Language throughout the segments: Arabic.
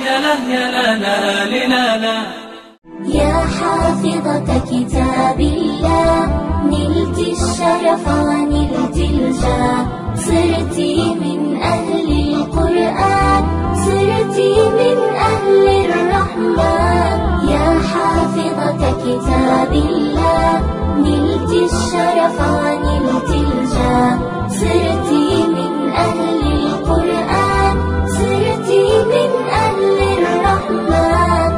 يا حافظة كتاب الله، نلت الشرف ونلت الجاه، صرتي من أهل القرآن، صرتي من أهل الرحمن. يا حافظة كتاب الله، نلت الشرف ونلت الجاه، صرتي من أهل القرآن، صرتي من أهل الرحمن.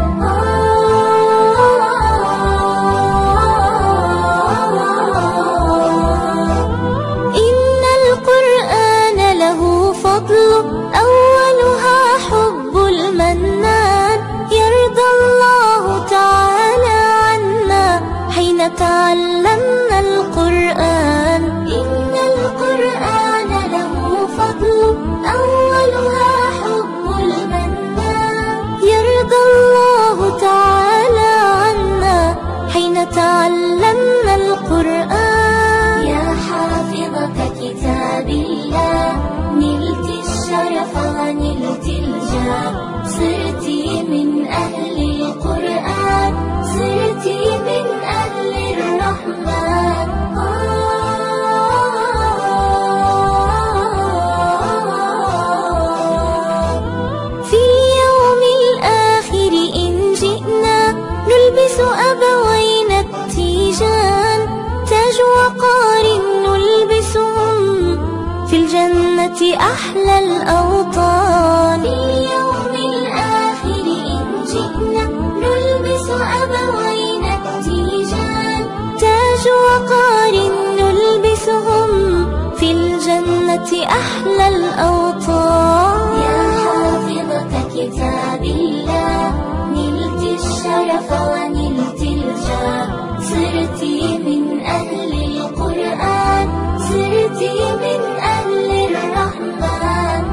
إن القرآن له فضل، أولها حب المنان، يرضى الله تعالى عنا حين تعلمنا القرآن. إن القرآن له فضل، أولها حب المنان، يرضى الله تعالى عنا حين تعلمنا القرآن. يا حافظة كتاب الله، نلت الشرف ونلت الجاه، صرتي من أهل القرآن، صرتي من أهل الرحمن. في اليوم الآخر إن جئنا، نلبس أبوينا التيجان، تاج وقار نلبسهم في الجنة أحلى الأوطان. في اليوم الآخر إن جئنا، نلبس أبوينا التيجان، تاج وقار نلبسهم في الجنة أحلى الأوطان. يا حافظة كتاب الله، نلت الشرف ونلت الجاه، صرتي من أهل القرآن، صرتي من أهل الرحمن.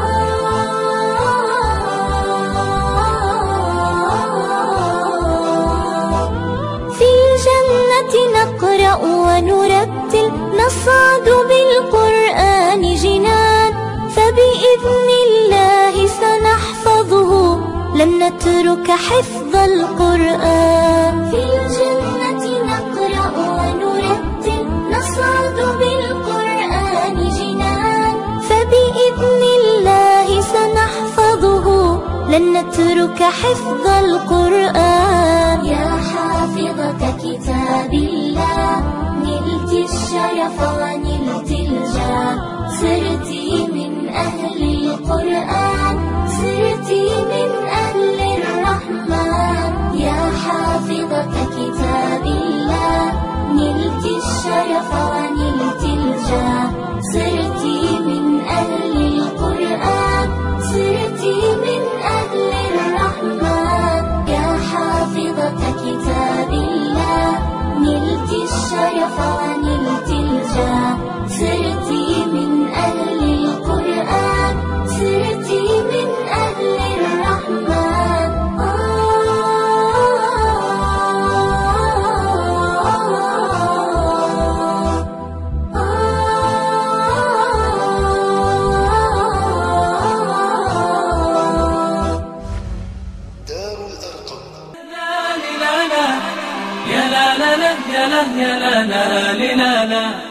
في الجنة نقرأ ونرتل، نصعد بالقرآن جنان، فبإذن الله سنحفظه، لن نترك حفظ القرآن. في الجنة نقرأ ونرتل، نصعد بالقرآن جنان، فبإذن الله سنحفظه، لن نترك حفظ القرآن. يا حافظة كتاب الله، نلت الشرف ونلت الجاه، صرتي من أهل القرآن، صرتي من أهل الرحمن. يا حافظة كتاب الله، نلت الشرف ونلت الجاه، صرتي من أهل القرآن، صرتي من أهل الرحمن. يا حافظة كتاب الله، نلت الشرف ونلت الجاه، صرتي من أهل القرآن، صرتي من أهل الرحمن. دار الأرقم. يا لا لا لا يا لا لا لا يا لا لا لا لا لا.